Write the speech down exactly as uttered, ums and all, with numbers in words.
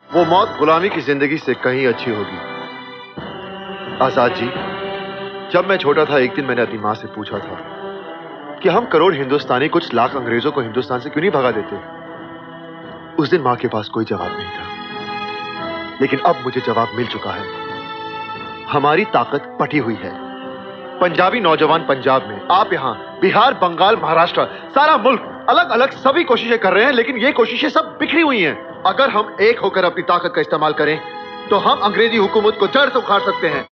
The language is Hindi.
वो मौत गुलामी की जिंदगी से कहीं अच्छी होगी। आजाद जी, जब मैं छोटा था एक दिन मैंने अपनी मां से पूछा था कि हम करोड़ हिंदुस्तानी कुछ लाख अंग्रेजों को हिंदुस्तान से क्यों नहीं भगा देते। उस दिन मां के पास कोई जवाब नहीं था, लेकिन अब मुझे जवाब मिल चुका है। हमारी ताकत पटी हुई है। पंजाबी नौजवान पंजाब में, आप यहां, बिहार, बंगाल, महाराष्ट्र, सारा मुल्क अलग अलग सभी कोशिशें कर रहे हैं, लेकिन ये कोशिशें सब बिखरी हुई हैं। अगर हम एक होकर अपनी ताकत का इस्तेमाल करें तो हम अंग्रेजी हुकूमत को जड़ से उखाड़ सकते हैं।